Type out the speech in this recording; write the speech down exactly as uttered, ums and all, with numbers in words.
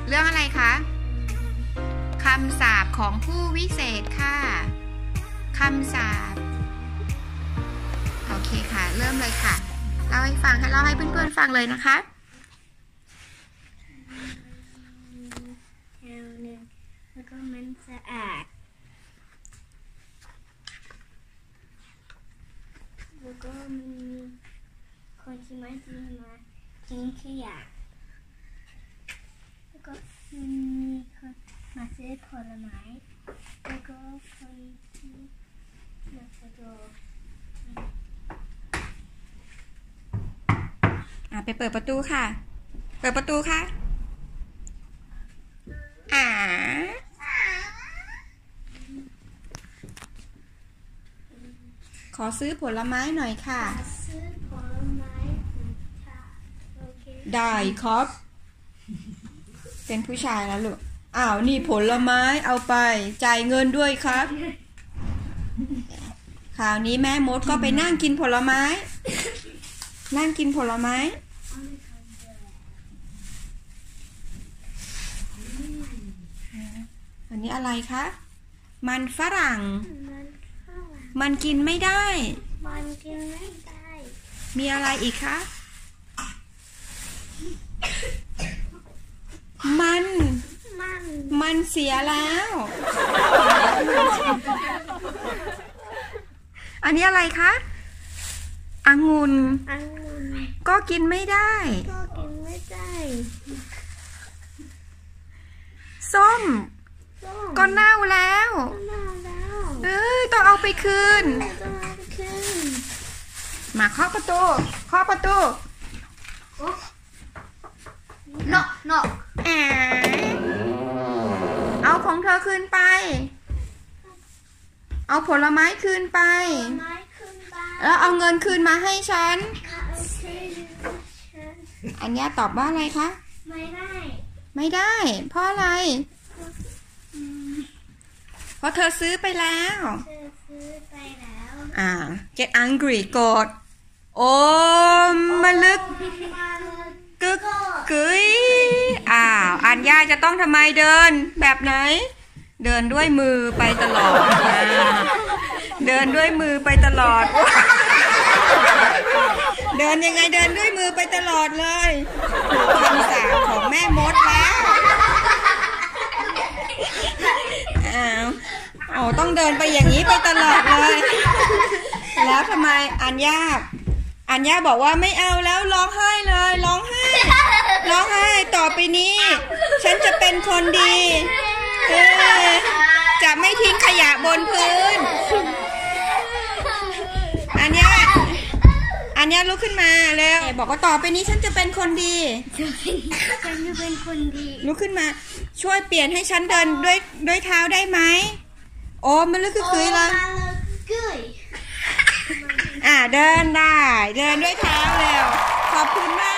เรื่องอะไรคะคำสาปของผู้วิเศษค่ะคำสาปโอเคค่ะเริ่มเลยค่ะเล่าให้ฟังให้เล่าให้เพื่อนๆฟังเลยนะคะแถวหนึ่งแล้วก็มันสะอาดแล้วก็มันมีคนที่มาที่มาทิ้งขยะแล้วก็มันมีคนมาซื้อผลไม้แล้วก็คนที่มาซื้อโดอ่ะไปเปิดประตูค่ะเปิดประตูค่ะอ่าขอซื้อผลไม้หน่อยค่ะซื้อผลไม้ค่ะโอเคได้ครับเป็นผู้ชายแล้วลูกอ้าวนี่ผลไม้เอาไปจ่ายเงินด้วยครับคราวนี้แม่มดก็ไปนั่งกินผลไม้นั่งกินผลไม้อันนี้อะไรคะมันฝรั่งมันกินไม่ได้มันกินไม่ได้มีอะไรอีกคะมันมันมันเสียแล้วอันนี้อะไรคะองุ่นองุ่นก็กินไม่ได้ก็กินไม่ได้ส้มก็เน่าแล้วเอ้ยต้องเอาไปคืนมาเคาะประตูเคาะประตูนกนกแอเอาของเธอคืนไปเอาผลไม้คืนไปแล้วเอาเงินคืนมาให้ฉันอันนี้ตอบว่าอะไรคะไม่ได้ไม่ได้เพราะอะไรเพราะเธอซื้อไปแล้วเธอซื้อไปแล้วอ่า get angry โกรธโอ้มาลึกกึกกึยอ้าวอัญญาจะต้องทำไมเดินแบบไหนเดินด้วยมือไปตลอดเดินด้วยมือไปตลอดเดินยังไงเดินด้วยมือไปตลอดเลยคำสาปของแม่มดแล้วอ้าวโอ้ต้องเดินไปอย่างนี้ไปตลอดเลยแล้วทำไมอัญญาอัญญาบอกว่าไม่เอาแล้วร้องไห้เลยร้องไห้ร้องไห้ต่อไปนี้ฉันจะเป็นคนดีเออจะไม่ทิ้งขยะบนพื้นอัญญาอัญญาลุกขึ้นมาแล้วบอกว่าต่อไปนี้ฉันจะเป็นคนดีฉันจะเป็นคนดีลุกขึ้นมาช่วยเปลี่ยนให้ฉันเดินด้วยด้วยเท้าได้ไหมโอ้มันลึกคือเลยอ่าเดินได้เดินด้วยเท้าแล้วขอบคุณมาก